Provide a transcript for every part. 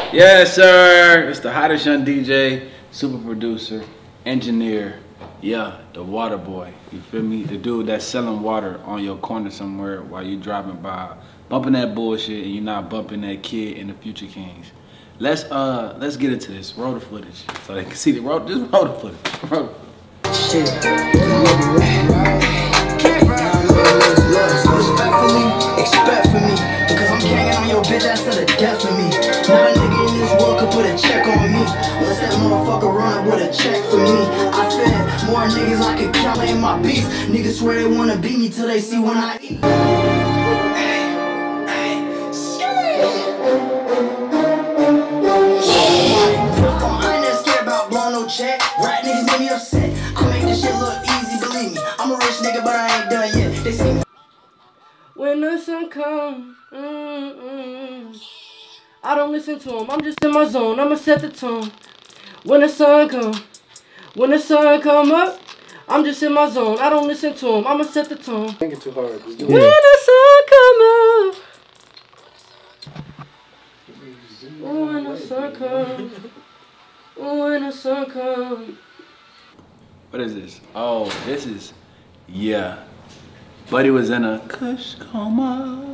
Yes, sir. It's the hottest young DJ, super producer, engineer. Yeah, the water boy. You feel me? The dude that's selling water on your corner somewhere while you driving by, bumping that bullshit, and you're not bumping that kid in the future Kingz. Let's get into this. Roll the footage so they can see the roll. Just roll the footage. Roll the footage. Expect for me, because I'm hanging on your bitch ass to the death of me. Not a nigga in this world could put a check on me. Unless that motherfucker run with a check for me. I fed more niggas I could count in my beats. Niggas swear they wanna beat me till they see when I eat. I ain't that scared about blowing no check. Rat niggas get me upset. I make this shit look easy, believe me. I'm a rich nigga, but I ain't done yet. They see me. When the sun comes, I don't listen to him. I'm just in my zone. I'ma set the tone. When the sun come up, I'm just in my zone. I don't listen to him. I'ma set the tone. Thinking too hard. Just do when the sun come up, when the sun come, when the sun come. What is this? Oh, this is, yeah. Buddy was in a kush coma.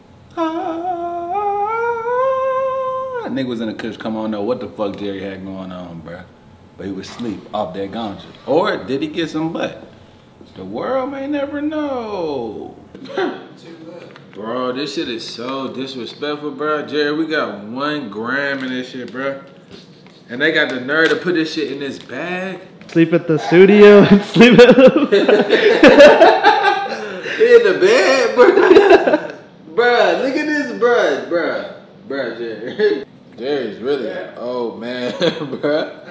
Nigga was in a kush coma. I don't know what the fuck Jerry had going on, bruh. But he was asleep off that ganja. Or did he get some butt? The world may never know. Bro, this shit is so disrespectful, bro. Jerry, we got 1 gram in this shit, bro. And they got the nerve to put this shit in this bag. Sleep at the studio and sleep at the in the bed, bruh. Bruh, look at this, bruh, Jerry. Jerry's really an old man, bruh.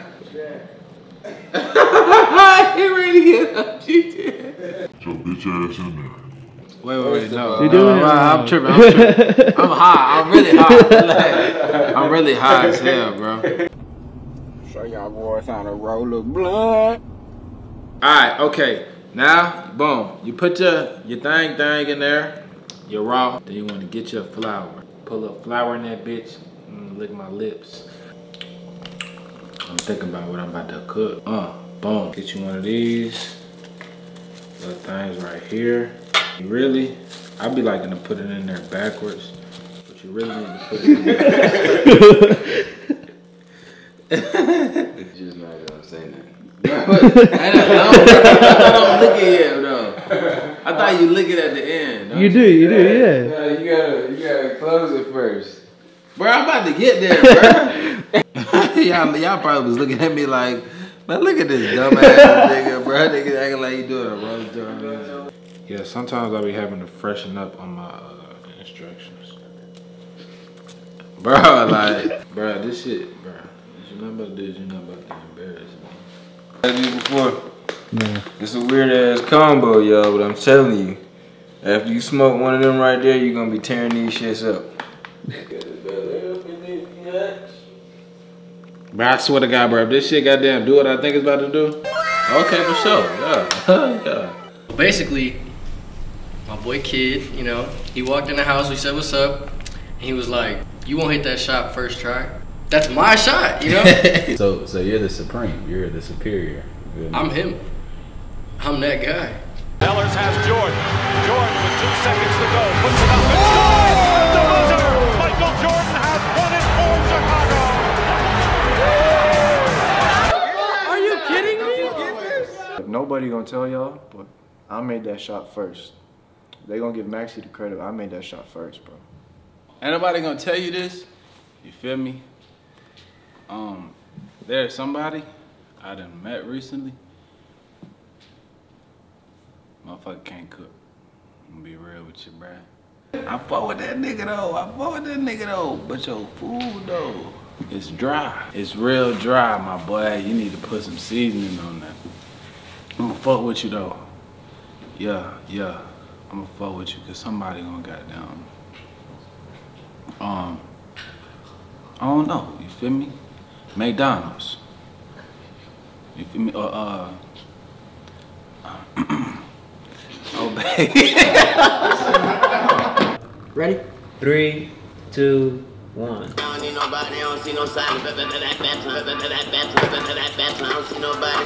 He really hit up, she did. Your bitch ass in there. Wait, no. You doing it? I'm tripping. I'm high. I'm really high. I'm really high as hell, bro. So y'all boys trying to roll a blunt. Alright, okay. Now, boom. You put your thing in there. You're raw. Then you want to get your flour. Pull up flour in that bitch. Lick my lips. I'm thinking about what I'm about to cook. Boom. Get you one of these little things right here. You really, I be liking to put it in there backwards, but you really need to put it in there. You're just not gonna say nothing. I don't lick it yet, though. I thought you lick it at the end. You do, yeah. No, you gotta close it first. Bro, I'm about to get there, bro. y'all probably was looking at me like, man, look at this dumbass nigga, bro. Nigga acting like he doing a roast job. Yeah, sometimes I'll be having to freshen up on my instructions. Bro, like, bro, this shit, bro. You know about this, you know about the embarrassment. I told you before. Yeah. It's a weird ass combo, y'all, but I'm telling you, after you smoke one of them right there, you're gonna be tearing these shits up. Bro, I swear to God, bro, if this shit goddamn do what I think it's about to do, okay, for sure, yeah, yeah. Basically, my boy K.I.D, you know, he walked in the house, we said what's up, and he was like, you won't hit that shot first try. That's my shot, you know? So you're the supreme, you're the superior. I'm him. I'm that guy. Ellers has Jordan. Jordan with 2 seconds to go. Puts it up and scores! The buzzer! Michael Jordan has won it for Chicago! Are you kidding me? Nobody gonna tell y'all, but I made that shot first. They gonna give Maxie the credit. I made that shot first, bro. Ain't nobody gonna tell you this, you feel me? There's somebody I done met recently. Motherfucker can't cook. I'm gonna be real with you, bruh. I fuck with that nigga though, but your food though, it's dry. It's real dry, my boy. You need to put some seasoning on that. I'm gonna fuck with you though. Yeah. I'm gonna fuck with you cause somebody gonna goddamn. I don't know, you feel me? McDonald's. You feel me? Oh, baby. Ready? 3, 2, One. I don't need nobody, I don't see no sign of that I don't see nobody.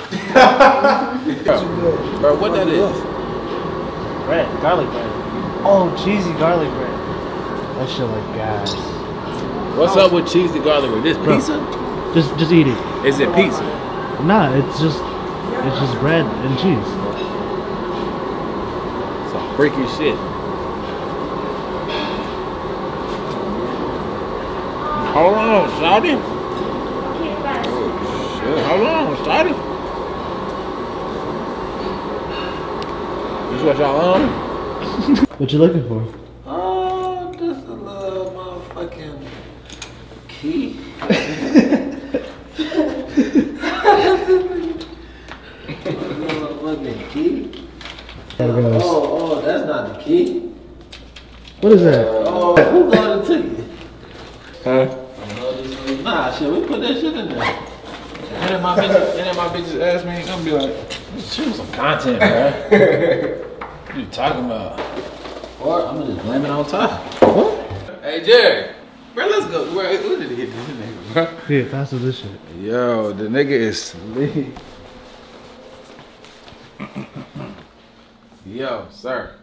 Bro, what that is? Bread, garlic bread. Oh, cheesy garlic bread. That shit like gas. What's up with cheesy garlic bread? This pizza? Just eat it. Is it pizza? Nah, it's just bread and cheese. Some freaky shit. Hold on, shawty. Hold on, shawty. This what y'all on? What you looking for? Oh, just a little motherfucking key. What the key? Oh, that's not the key. What is that? Oh, who got it to you? Huh? Nah, shit, we put that shit in there. And then my bitches ask me, I'm gonna be like, shoot some content, bro. What you talking about? Or I'm gonna just blame it on top. What? Hey, Jerry. Bro, let's go. Where did he get this nigga, bro? Yeah, faster this shit. Yo, the nigga is sleep. Yo, sir.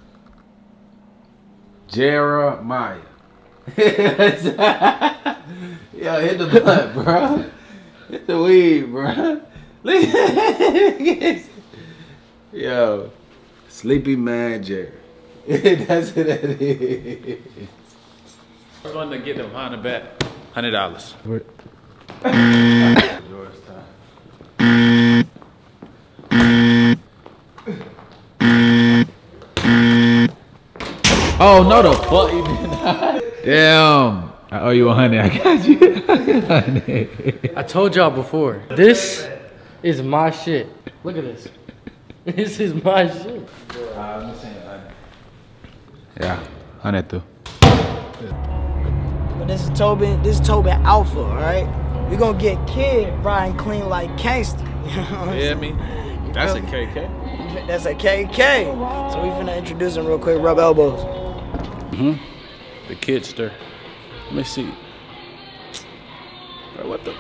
Jeremiah. Yo, hit the blunt, bro. Hit the weed, bro. Yo, sleepy man Jerry. That's what that is. First one to get them Honda back, $100. Yours time. Oh no, the fuck you did not. Damn. I owe you 100. I got you. I told y'all before. This is my shit. Look at this. This is my shit. I'm saying 100. Yeah, 100 too. But this is Tobin Alpha, alright? We gonna get K.I.D riding clean like Kingz. You know what I'm saying? Me? That's a KK. That's a KK. So we finna introduce him real quick, rub elbows. The kidster. Let me see. Bro, what the?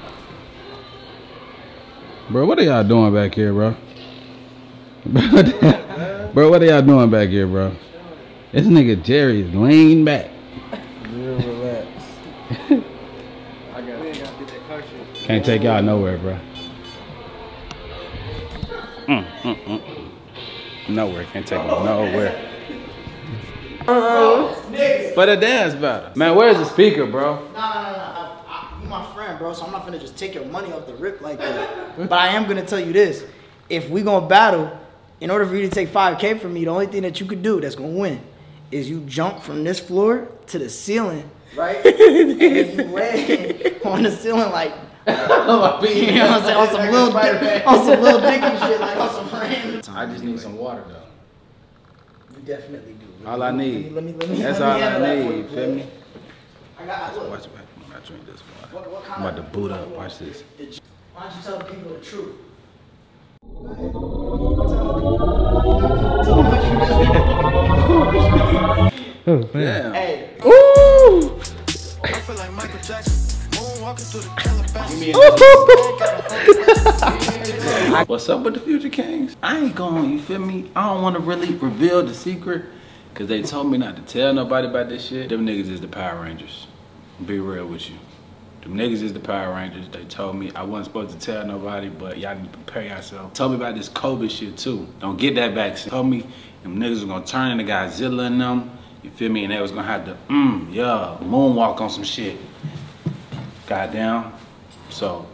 Bro, what are y'all doing back here, bro? Bro, what are y'all doing back here, bro? This nigga Jerry is laying back. Real relax. Can't take y'all nowhere, bro. Nowhere. Can't take him nowhere. But a dance battle. Man, where's the speaker, bro? Nah. You my friend, bro, so I'm not finna just take your money off the rip like that. But I am gonna tell you this. If we gonna battle, in order for you to take 5K from me, the only thing that you could do that's gonna win is you jump from this floor to the ceiling, right? And then you land on the ceiling like, you know what I'm saying, on some little dicky shit, like on some random. I just need some water, though. You definitely do. All I need. Let me That's all I need, feel me? I got, look, Watch back when I drink this water. what kind I'm about to boot up. Watch this. Why don't you tell the people the truth? Oh, man. Damn. Hey. Ooh! I feel like Michael Jackson. Moonwalking through the Calabasas. What's up with the future Kings? I ain't going, you feel me? I don't want to really reveal the secret because they told me not to tell nobody about this shit. Them niggas is the Power Rangers. Be real with you. Them niggas is the Power Rangers. They told me I wasn't supposed to tell nobody, but y'all need to prepare yourself. Told me about this COVID shit too. Don't get that vaccine. Told me them niggas was gonna turn into Godzilla and them. You feel me? And they was gonna have to, moonwalk on some shit. Goddamn. So,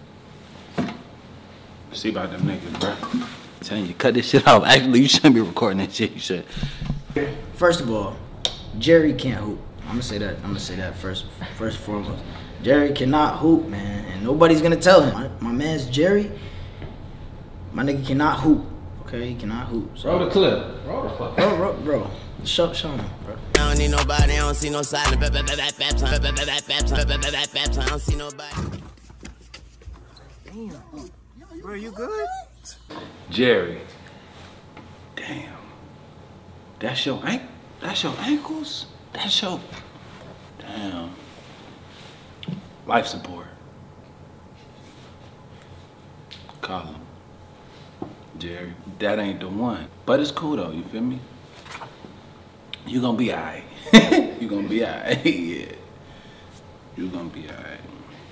see about them niggas, bro. I'm telling you, cut this shit off. Actually, you shouldn't be recording that shit. You should. First of all, Jerry can't hoop. I'm gonna say that first and foremost. Jerry cannot hoop, man, and nobody's gonna tell him. My man's Jerry. My nigga cannot hoop. Okay, he cannot hoop. So. Roll the clip. Roll the fuck. Bro. Show him, bro. I don't need nobody, I don't see no silence. I don't see nobody. Damn. Bro, you good? Jerry. Damn. That's your ankles? That's your... Damn. life support. Call him. Jerry, that ain't the one. But it's cool though, you feel me? You gonna be alright. You gonna be alright, yeah. You gonna be alright.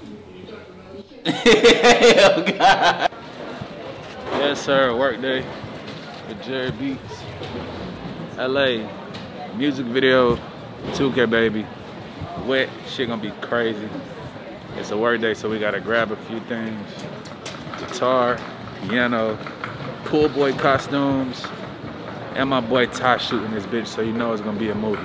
Oh God. Yes, sir. Work day with Jerry Beats. LA. Music video. 2K baby. Wet. Shit gonna be crazy. It's a work day, so we gotta grab a few things. Guitar, piano, pool boy costumes, and my boy Ty shooting this bitch, so you know it's gonna be a movie.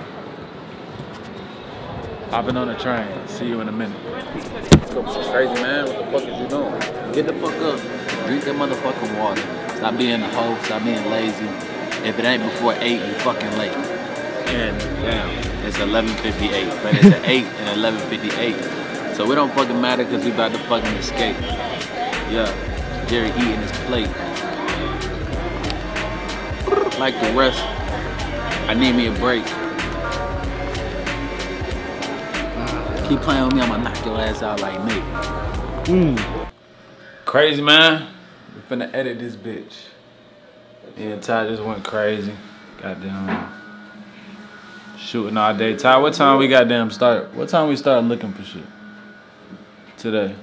Hopping on the train. See you in a minute. Crazy man, what the fuck is you doing? Get the fuck up. Drink that motherfucking water. Stop being a hoe, stop being lazy. If it ain't before 8, you fucking late. And damn, it's 11:58, but it's at 8 and 11:58. So it don't fucking matter because we about to fucking escape. Yeah, Jerry eating his plate. Like the rest, I need me a break. Keep playing with me, I'm gonna knock your ass out like me. Crazy, man. We finna edit this bitch. Yeah, Ty just went crazy. Goddamn. Shooting all day. Ty, what time we goddamn start? What time we start looking for shit? Today.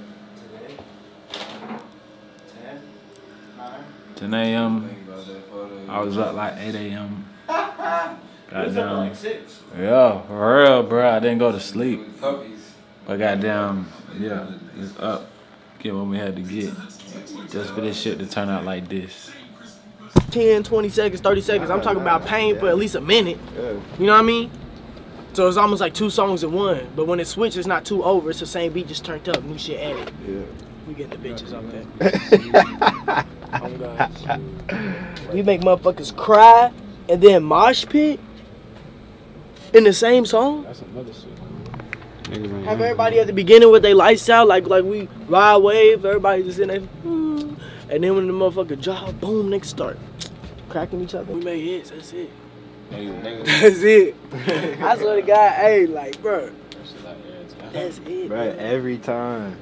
10 a.m. I was up like 8 a.m. Goddamn. Yeah, for real, bro. I didn't go to sleep. But goddamn, yeah, it's up. Get what we had to get. Just for this shit to turn out like this. 10, 20 seconds, 30 seconds. I'm talking about pain for at least a minute. You know what I mean? So it's almost like 2 songs in one. But when it switches, it's not 2 over. It's the same beat, just turned up. New shit added. Yeah. We getting the bitches up there. Oh God. We make motherfuckers cry and then mosh pit in the same song. That's another shit. Have everybody at the beginning with their lights out, like we ride wave, everybody just in there, and then when the motherfucker drop, boom, niggas start cracking each other. We made hits, that's it. That's it. I swear to God, hey, like, bro, that's it. Bro, every time.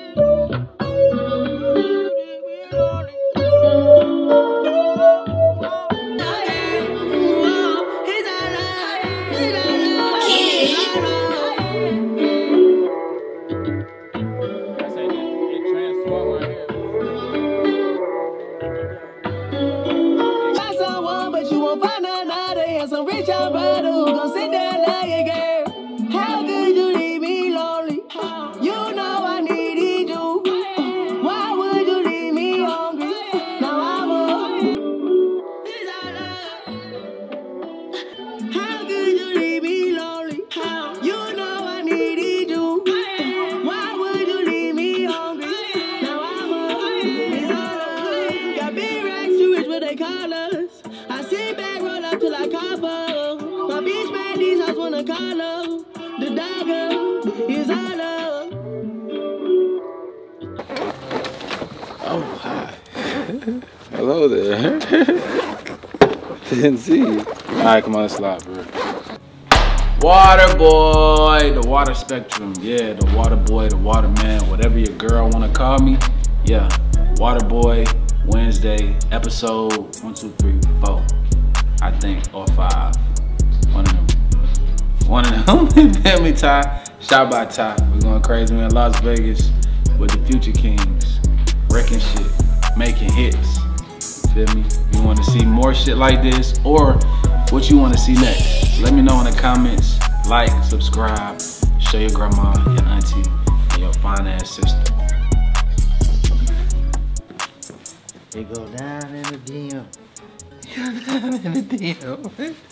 Some rich out brother who gon' sit there like a girl. How could you leave me lonely? You know I needed you. Why would you leave me hungry? Now I'm a. How could you leave me lonely? You know I needed you. Why would you leave me hungry? Now I'm a. Got big racks, you rich, what they call us. I sit back, roll up till I cover. My bitch made these hoes wanna call up. The dogger is all up. Oh, hi. Hello there. Didn't see you. Alright, come on, let's slide, bro. Waterboi, the water spectrum. Yeah, the Waterboi, the waterman, whatever your girl wanna call me. Yeah, Waterboi Wednesday, episode 1, 2, 3, 4. I think, or 5. One of them. Family Ty. Shout by Ty. We're going crazy. We're in Las Vegas with the future Kingz. Wrecking shit. Making hits. Feel me? You want to see more shit like this or what you want to see next? Let me know in the comments. Like, subscribe. Show your grandma, your auntie, and your fine ass sister. They go down in the DM. Down in the DM.